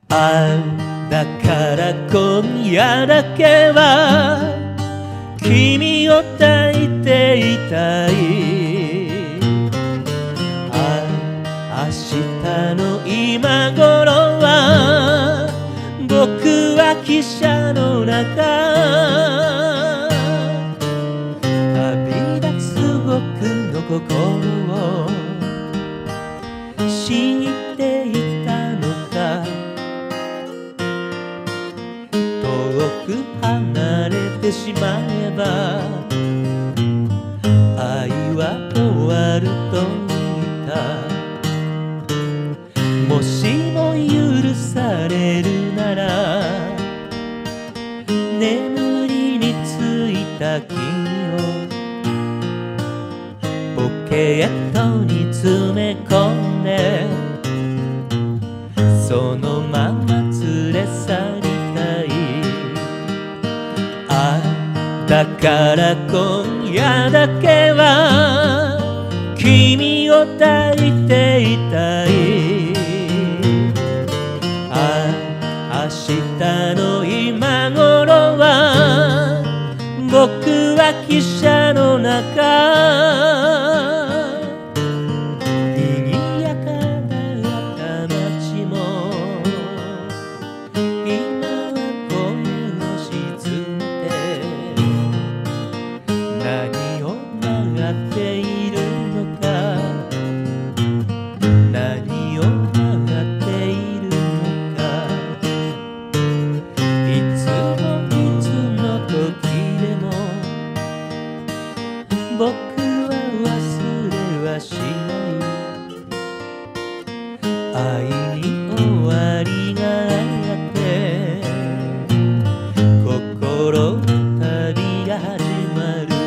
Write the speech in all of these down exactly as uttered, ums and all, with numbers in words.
ああだから今夜だけは君を抱いていたい。ああ明日の今頃は僕は汽車の中、旅立つ僕の心を知っていたのか。遠く離れてしまえば愛は終わると言った。もしも許されるなら眠りについた君をポケットに詰め込んでそのまま連れ去りたい。ああだから今夜だけは君を抱いていたい。ああ明日の今頃は僕は汽車の中、賑やかな街も今は声を沈めて何を願っているのか、何を願っているのか。いつもいつの時でも僕は忘れはしない。愛に終わりがあって心の旅が始まる。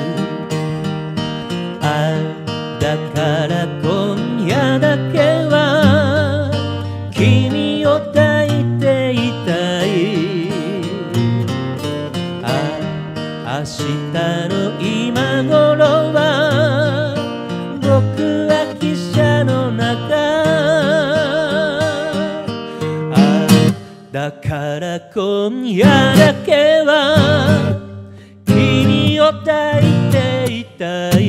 ああだから今夜だけは君を抱いていたい。ああ明日の今頃は僕は汽車の中、ああだから今夜だけは君を抱いていたい。